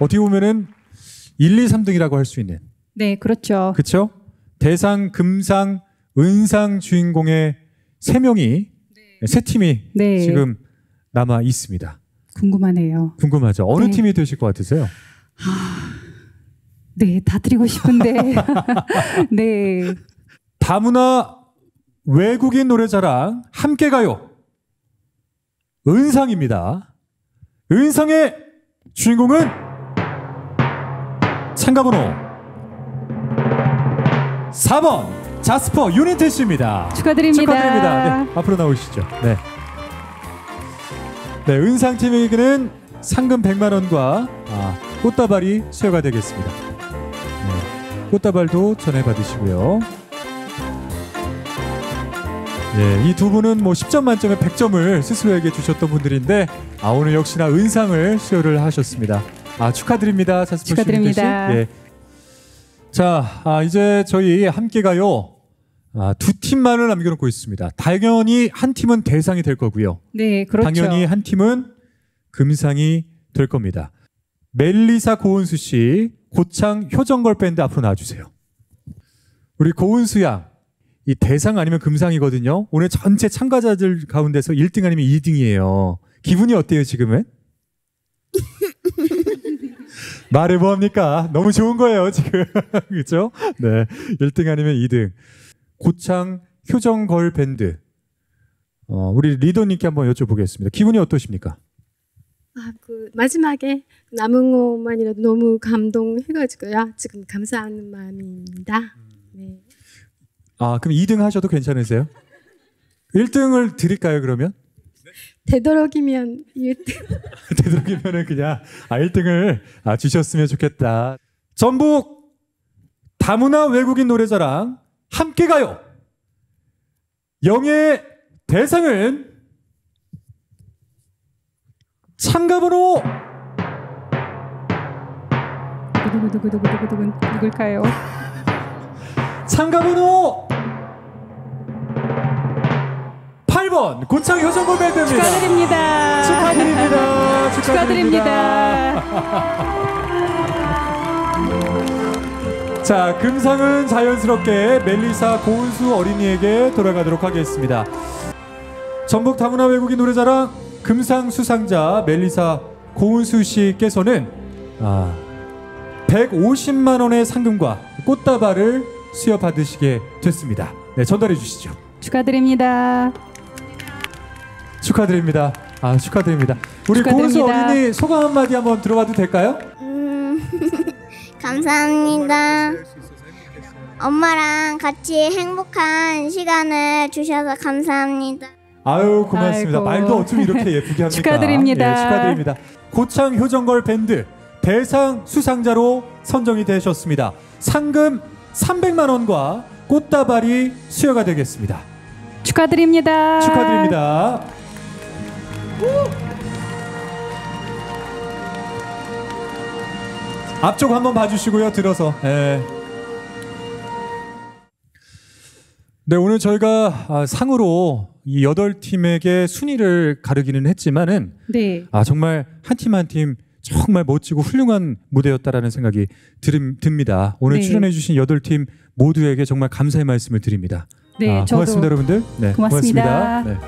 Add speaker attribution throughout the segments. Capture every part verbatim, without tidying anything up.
Speaker 1: 어떻게 보면은 일, 이, 삼 등이라고 할 수 있는.
Speaker 2: 네, 그렇죠.
Speaker 1: 그렇죠? 대상, 금상, 은상 주인공의 세 명이 네. 세 팀이 네. 지금 남아 있습니다.
Speaker 2: 궁금하네요.
Speaker 1: 궁금하죠. 어느
Speaker 2: 네.
Speaker 1: 팀이 되실 것 같으세요?
Speaker 2: 아, 네, 다 드리고 싶은데. 네.
Speaker 1: 다문화 외국인 노래자랑 함께 가요. 은상입니다. 은상의 주인공은 참가번호 사 번 자스퍼 유니트 씨입니다.
Speaker 2: 축하드립니다.
Speaker 1: 축하드립니다. 네, 앞으로 나오시죠. 네. 네, 은상 팀에게는 상금 백만 원과 아, 꽃다발이 수여가 되겠습니다. 네, 꽃다발도 전해받으시고요. 예, 이 두 분은 뭐 십 점 만점에 백 점을 스스로에게 주셨던 분들인데 아, 오늘 역시나 은상을 수여를 하셨습니다. 아, 축하드립니다. 자스퍼
Speaker 2: 축하드립니다.
Speaker 1: 씨. 예. 자, 아, 이제 저희 함께 가요. 아, 두 팀만을 남겨놓고 있습니다. 당연히 한 팀은 대상이 될 거고요.
Speaker 2: 네, 그렇죠.
Speaker 1: 당연히 한 팀은 금상이 될 겁니다. 멜리사 고은수 씨, 고창 효정걸 밴드 앞으로 나와주세요. 우리 고은수 양, 이 대상 아니면 금상이거든요. 오늘 전체 참가자들 가운데서 일 등 아니면 이 등이에요. 기분이 어때요, 지금은? 말을 뭐합니까? 너무 좋은 거예요, 지금. 그렇죠? 네, 일 등 아니면 이 등. 고창 효정걸 밴드. 어, 우리 리더님께 한번 여쭤보겠습니다. 기분이 어떠십니까?
Speaker 3: 아, 그 마지막에 남은 것만이라도 너무 감동해가지고요. 지금 감사하는 마음입니다. 네.
Speaker 1: 아, 그럼 이 등 하셔도 괜찮으세요? 일 등을 드릴까요, 그러면?
Speaker 3: 되도록이면 일 등.
Speaker 1: 되도록이면은 그냥 아, 일 등을 아, 주셨으면 좋겠다. 전북 다문화 외국인 노래자랑 함께 가요. 영예의 대상은 참가번호
Speaker 2: 누구누구누구누구누구 누굴까요?
Speaker 1: 참가번호 팔 번 고창 효정걸 밴드입니다.
Speaker 2: 축하드립니다.
Speaker 1: 축하드립니다.
Speaker 2: 축하드립니다.
Speaker 1: 자, 금상은 자연스럽게 멜리사 고은수 어린이에게 돌아가도록 하겠습니다. 전북 다문화 외국인 노래자랑 금상 수상자 멜리사 고은수 씨께서는 아, 백오십만 원의 상금과 꽃다발을 수여받으시게 됐습니다. 네, 전달해 주시죠.
Speaker 2: 축하드립니다.
Speaker 1: 축하드립니다. 아, 축하드립니다. 우리 고은수 어린이 소감 한마디 한번 들어봐도 될까요?
Speaker 4: 음, 감사합니다. 엄마랑 같이 행복한 시간을 주셔서 감사합니다.
Speaker 1: 아유, 고맙습니다.
Speaker 2: 아이고.
Speaker 1: 말도 어쩜 이렇게 예쁘게 합니까?
Speaker 2: 축하드립니다.
Speaker 1: 예, 축하드립니다. 고창 효정걸 밴드 대상 수상자로 선정이 되셨습니다. 상금 삼백만 원과 꽃다발이 수여가 되겠습니다.
Speaker 2: 축하드립니다.
Speaker 1: 축하드립니다. 앞쪽 한번 봐주시고요. 들어서. 예. 네, 오늘 저희가 아, 상으로 이 여덟 팀에게 순위를 가르기는 했지만은
Speaker 2: 네.
Speaker 1: 아, 정말 한 팀 한 팀 정말 멋지고 훌륭한 무대였다라는 생각이 들, 듭니다. 오늘
Speaker 2: 네. 출연해주신
Speaker 1: 여덟 팀 모두에게 정말 감사의 말씀을 드립니다.
Speaker 2: 네,
Speaker 1: 아,
Speaker 2: 저도
Speaker 1: 고맙습니다, 여러분들. 네,
Speaker 2: 고맙습니다.
Speaker 1: 고맙습니다.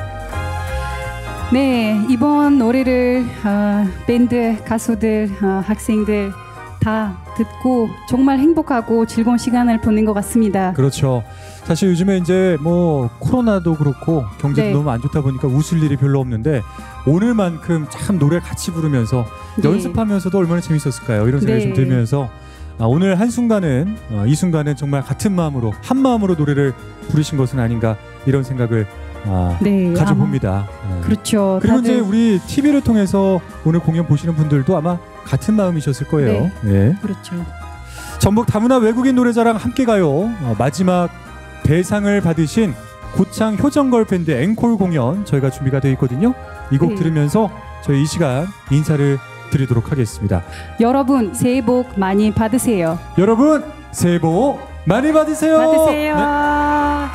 Speaker 1: 네.
Speaker 2: 네, 이번 노래를 어, 밴드, 가수들, 어, 학생들 다 듣고 정말 행복하고 즐거운 시간을 보낸 것 같습니다.
Speaker 1: 그렇죠. 사실 요즘에 이제 뭐 코로나도 그렇고 경제도
Speaker 2: 네.
Speaker 1: 너무 안 좋다 보니까 웃을 일이 별로 없는데 오늘만큼 참 노래 같이 부르면서
Speaker 2: 네.
Speaker 1: 연습하면서도 얼마나 재밌었을까요? 이런 생각이
Speaker 2: 네.
Speaker 1: 좀 들면서 아, 오늘 한순간은 어, 이 순간은 정말 같은 마음으로 한 마음으로 노래를 부르신 것은 아닌가 이런 생각을 아,
Speaker 2: 네,
Speaker 1: 가져봅니다. 네.
Speaker 2: 그렇죠.
Speaker 1: 그리고
Speaker 2: 다들...
Speaker 1: 이제 우리 티비를 통해서 오늘 공연 보시는 분들도 아마 같은 마음이셨을 거예요.
Speaker 2: 네.
Speaker 1: 예.
Speaker 2: 그렇죠.
Speaker 1: 전북 다문화 외국인 노래자랑 함께 가요. 어, 마지막 대상을 받으신 고창 효정걸 밴드 앵콜 공연 저희가 준비가 되어 있거든요. 이 곡
Speaker 2: 네.
Speaker 1: 들으면서 저희 이 시간 인사를 드리도록 하겠습니다.
Speaker 2: 여러분 새해 복 많이 받으세요.
Speaker 1: 여러분 새해 복 많이 받으세요.
Speaker 2: 받으세요.
Speaker 1: 네.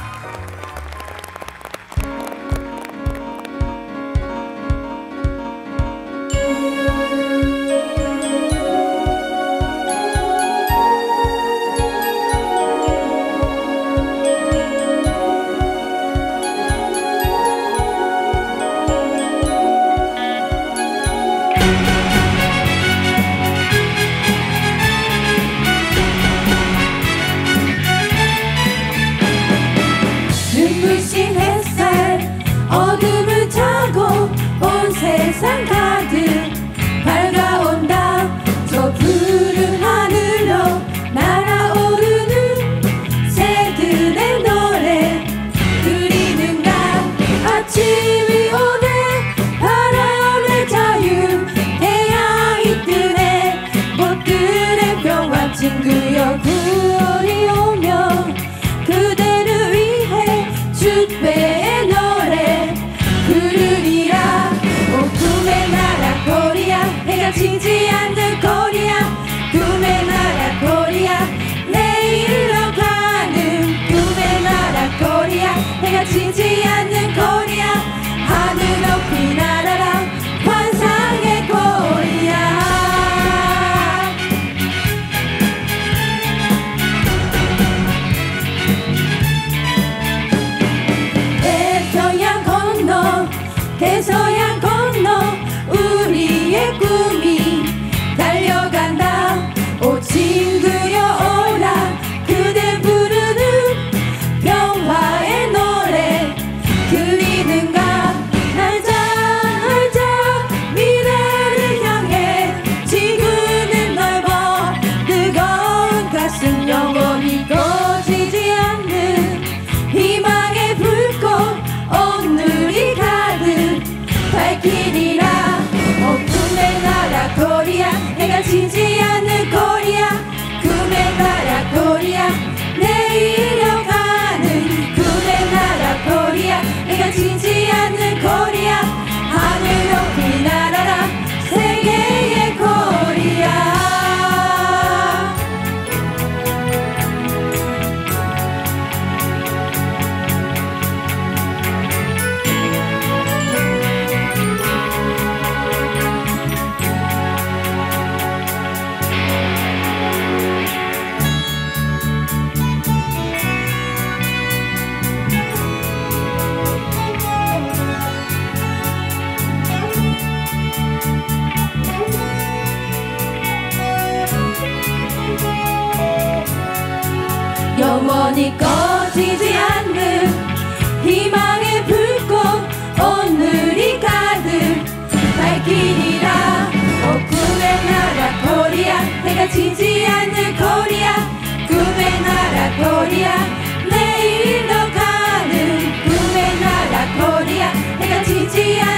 Speaker 5: 지지 않는 코리아 꿈의 나라 코리아 내일로 가는 꿈의 나라 코리아 내가 지지 않는 코리아 하늘 높이 날아라 세계의 코리아 영원히 꺼지지 않는 희망의 불꽃 오늘이 가득 밝히리라 오 꿈의 나라 코리아 내가 지지 않는 코리아 꿈의 나라 코리아 내일로 가는 꿈의 나라 코리아 내가 지지 않는